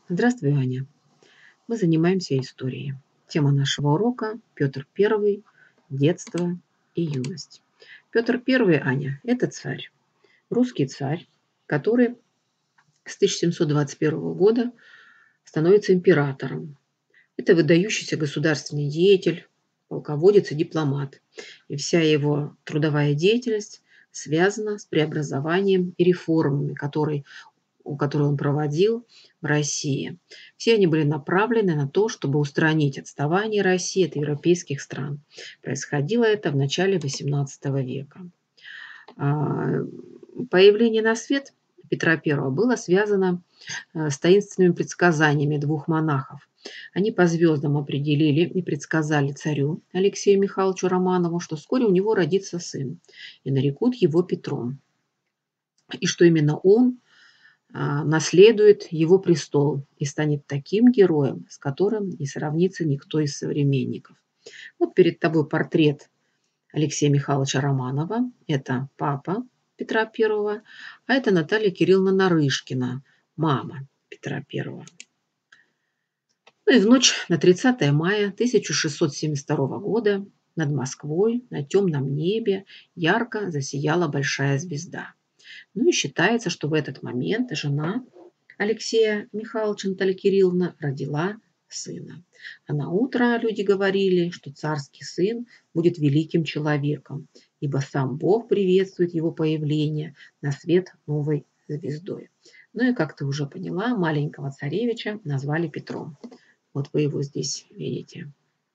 Здравствуй, Аня. Мы занимаемся историей. Тема нашего урока– Петр I, детство и юность. Петр I, Аня, это царь, русский царь, который с 1721 года становится императором. Это выдающийся государственный деятель, полководец и дипломат. И вся его трудовая деятельность связана с преобразованием и реформами, которые он проводил в России. Все они были направлены на то, чтобы устранить отставание России от европейских стран. Происходило это в начале XVIII века. А, Появление на свет Петра I было связано с таинственными предсказаниями двух монахов. Они по звездам определили и предсказали царю Алексею Михайловичу Романову, что вскоре у него родится сын, и нарекут его Петром. И что именно он наследует его престол и станет таким героем, с которым не сравнится никто из современников. Вот перед тобой портрет Алексея Михайловича Романова. Это папа Петра I, а это Наталья Кирилловна Нарышкина, мама Петра I. Ну и в ночь на 30 мая 1672 года над Москвой на темном небе ярко засияла большая звезда. Ну и считается, что в этот момент жена Алексея Михайловича Наталья Кирилловна родила сына. А на утро люди говорили, что царский сын будет великим человеком, ибо сам Бог приветствует его появление на свет новой звездой. Ну и, как ты уже поняла, маленького царевича назвали Петром. Вот вы его здесь видите.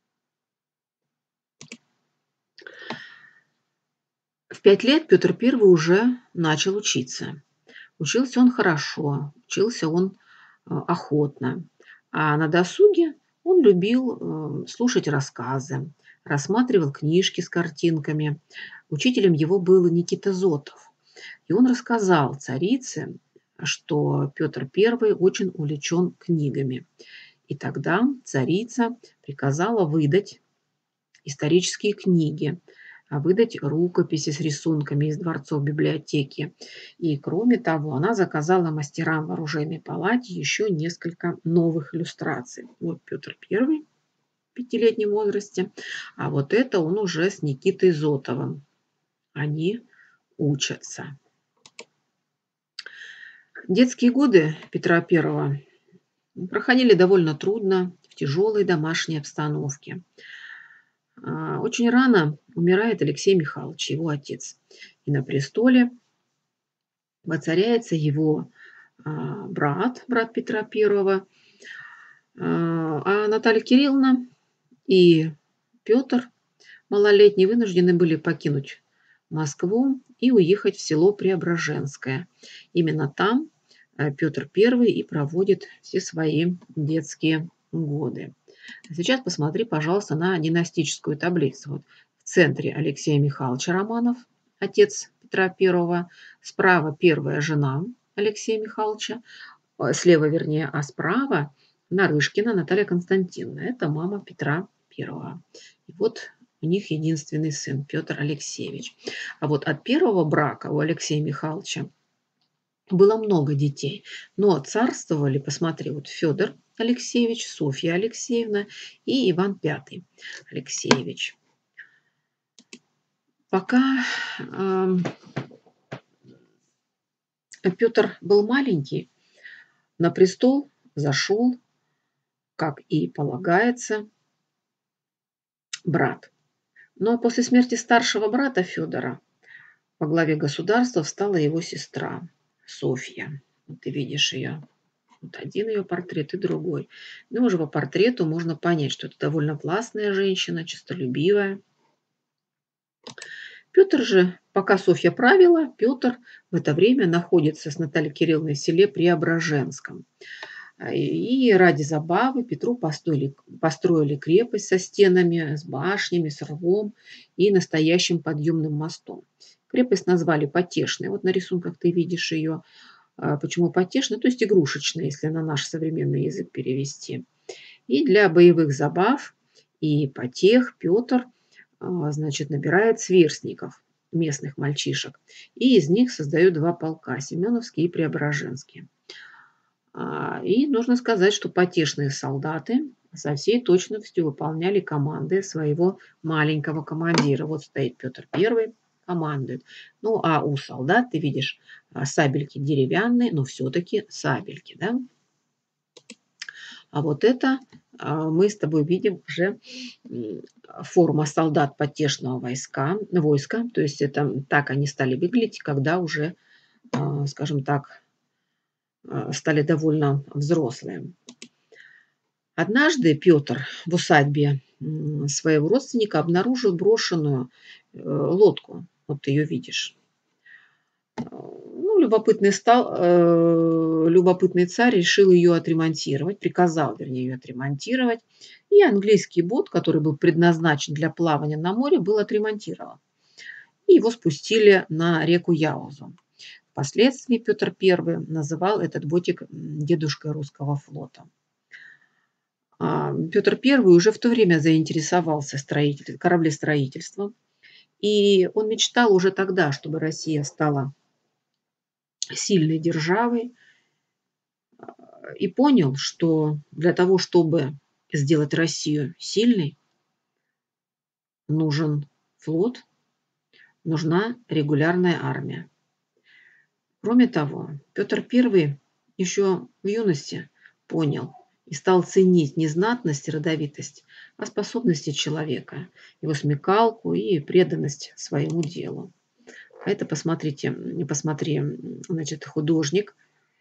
В 5 лет Петр I уже начал учиться. Учился он хорошо, учился он охотно. А на досуге он любил слушать рассказы, рассматривал книжки с картинками. Учителем его был Никита Зотов. И он рассказал царице, что Петр I очень увлечен книгами. И тогда царица приказала выдать исторические книги, выдать рукописи с рисунками из дворцов библиотеки. И, кроме того, она заказала мастерам в оружейной палате еще несколько новых иллюстраций. Вот Петр I в 5-летнем возрасте, а вот это он уже с Никитой Зотовым. Они учатся. Детские годы Петра I проходили довольно трудно, в тяжелой домашней обстановке. Очень рано умирает Алексей Михайлович, его отец. И на престоле воцаряется его брат Петра I. А Наталья Кирилловна и Петр малолетний вынуждены были покинуть Москву и уехать в село Преображенское. Именно там Петр I и проводит все свои детские годы. Сейчас посмотри, пожалуйста, на династическую таблицу. Вот в центре Алексей Михайлович Романов, отец Петра I. Справа первая жена Алексея Михайловича, слева, вернее, а справа Нарышкина Наталья Константиновна. Это мама Петра I. И вот у них единственный сын Петр Алексеевич. А вот от первого брака у Алексея Михайловича было много детей, но царствовали, посмотри, вот Федор Алексеевич, Софья Алексеевна и Иван V Алексеевич. Пока Петр был маленький, на престол зашел, как и полагается, брат. Но после смерти старшего брата Федора во главе государства встала его сестра Софья. Вот ты видишь ее. Вот один ее портрет и другой. Но уже по портрету можно понять, что это довольно властная женщина, честолюбивая. Петр же, пока Софья правила, Петр в это время находится с Натальей Кирилловной в селе Преображенском. И ради забавы Петру построили крепость со стенами, с башнями, с рвом и настоящим подъемным мостом. Крепость назвали Потешной. Вот на рисунках ты видишь ее. Почему потешная? То есть игрушечная, если на наш современный язык перевести. И для боевых забав и потех Петр, значит, набирает сверстников, местных мальчишек. И из них создает два полка – Семеновский и Преображенский. И нужно сказать, что потешные солдаты со всей точностью выполняли команды своего маленького командира. Вот стоит Петр Первый, командует. Ну, а у солдат, ты видишь, сабельки деревянные, но все-таки сабельки, да? А вот это мы с тобой видим уже форма солдат потешного войска. То есть это так они стали выглядеть, когда уже, скажем так, стали довольно взрослые. Однажды Петр в усадьбе своего родственника обнаружил брошенную лодку. Вот ты ее видишь. Ну, любопытный царь решил ее отремонтировать, приказал, вернее, ее отремонтировать. И английский бот, который был предназначен для плавания на море, был отремонтирован. И его спустили на реку Яузу. Впоследствии Петр I называл этот ботик дедушкой русского флота. Петр I уже в то время заинтересовался кораблестроительством. И он мечтал уже тогда, чтобы Россия стала сильной державой, и понял, что для того, чтобы сделать Россию сильной, нужен флот, нужна регулярная армия. Кроме того, Петр I еще в юности понял и стал ценить не знатность и родовитость, а способности человека, его смекалку и преданность своему делу. А это, посмотри, значит, художник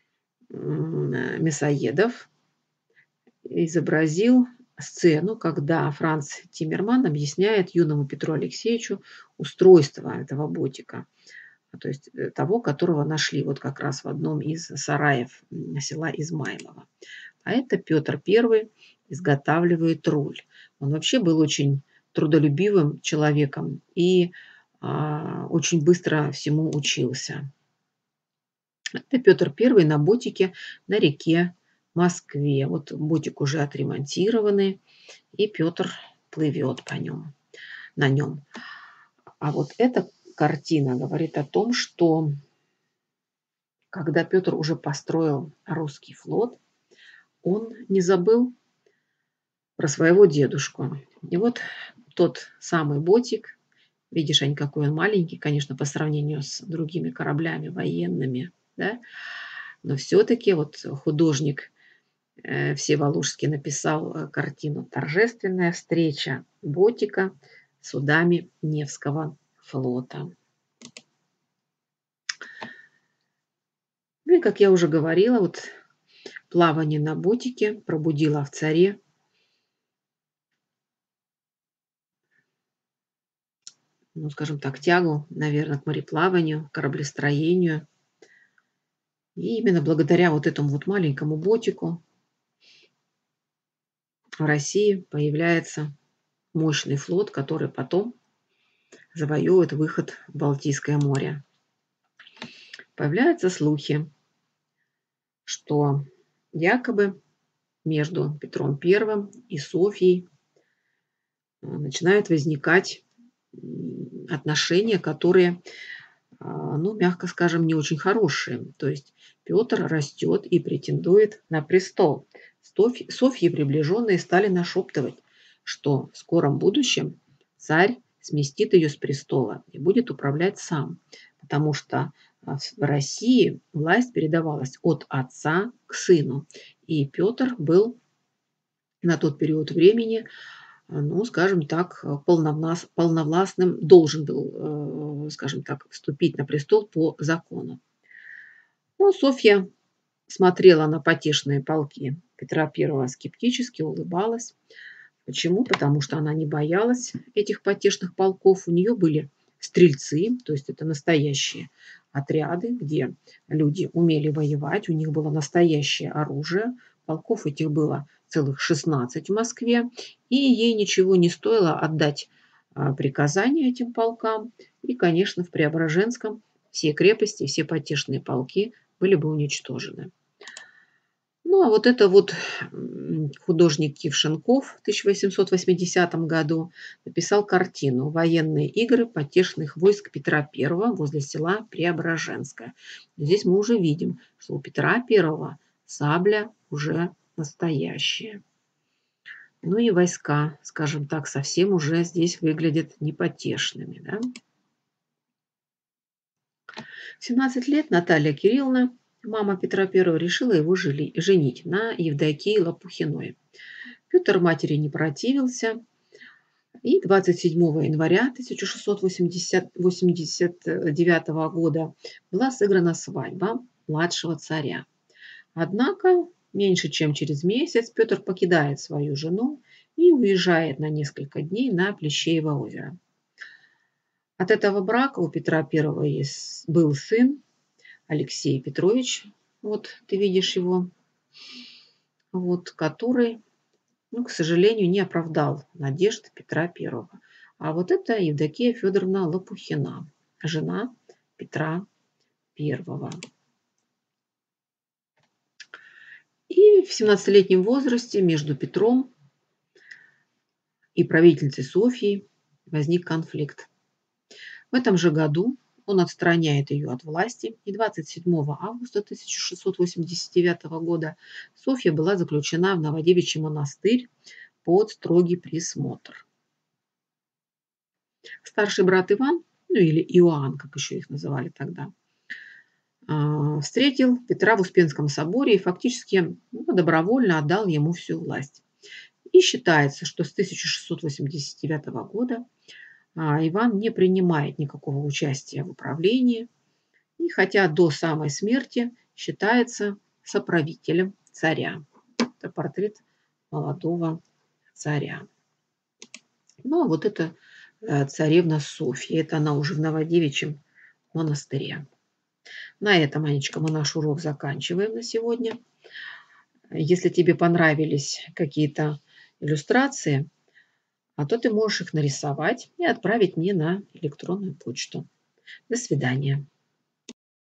Мясоедов изобразил сцену, когда Франц Тиммерман объясняет юному Петру Алексеевичу устройство этого ботика, то есть того, которого нашли вот как раз в одном из сараев села Измайлово. А это Петр I изготавливает руль. Он вообще был очень трудолюбивым человеком и очень быстро всему учился. Это Петр I на ботике на реке Москве. Вот ботик уже отремонтированный, и Петр плывет на нем. А вот эта картина говорит о том, что когда Петр уже построил русский флот, он не забыл про своего дедушку. И вот тот самый ботик, видишь, Ань, какой он маленький, конечно, по сравнению с другими кораблями военными, да, но все-таки вот художник Всеволожский написал картину «Торжественная встреча ботика с судами Невского флота». Ну и, как я уже говорила, вот плавание на ботике пробудило в царе, ну, скажем так, тягу, наверное, к мореплаванию, к кораблестроению. И именно благодаря вот этому вот маленькому ботику в России появляется мощный флот, который потом завоевывает выход в Балтийское море. Появляются слухи, что якобы между Петром I и Софьей начинают возникать отношения, которые, ну, мягко скажем, не очень хорошие. То есть Петр растет и претендует на престол. Софьи приближенные стали нашептывать, что в скором будущем царь сместит ее с престола и будет управлять сам, потому что в России власть передавалась от отца к сыну. И Петр был на тот период времени, ну, скажем так, полновластным, должен был, скажем так, вступить на престол по закону. Но Софья смотрела на потешные полки Петра I скептически, улыбалась. Почему? Потому что она не боялась этих потешных полков. У нее были стрельцы, то есть это настоящие отряды, где люди умели воевать, у них было настоящее оружие. Полков этих было целых 16 в Москве, и ей ничего не стоило отдать приказания этим полкам. И, конечно, в Преображенском все крепости, все потешные полки были бы уничтожены. Ну, а вот это вот художник Кившенков в 1880 году написал картину «Военные игры потешных войск Петра I возле села Преображенское». Здесь мы уже видим, что у Петра I Сабля уже настоящая. Ну и войска, скажем так, совсем уже здесь выглядят непотешными. Да? В 17 лет Наталья Кирилловна, мама Петра I, решила его женить на Евдокии Лопухиной. Петр матери не противился, и 27 января 1689 года была сыграна свадьба младшего царя. Однако меньше чем через месяц Петр покидает свою жену и уезжает на несколько дней на Плещеево озеро. От этого брака у Петра I был сын Алексей Петрович, вот ты видишь его, вот, который, ну, к сожалению, не оправдал надежд Петра I. А вот это Евдокия Федоровна Лопухина, жена Петра I. И в 17-летнем возрасте между Петром и правительницей Софьей возник конфликт. В этом же году он отстраняет ее от власти, и 27 августа 1689 года Софья была заключена в Новодевичий монастырь под строгий присмотр. Старший брат Иван, ну или Иоанн, как еще их называли тогда, встретил Петра в Успенском соборе и фактически добровольно отдал ему всю власть. И считается, что с 1689 года Иван не принимает никакого участия в управлении, и хотя до самой смерти считается соправителем царя. Это портрет молодого царя. Ну, а вот это царевна Софья. Это она уже в Новодевичьем монастыре. На этом, Анечка, мы наш урок заканчиваем на сегодня. Если тебе понравились какие-то иллюстрации, то ты можешь их нарисовать и отправить мне на электронную почту. До свидания.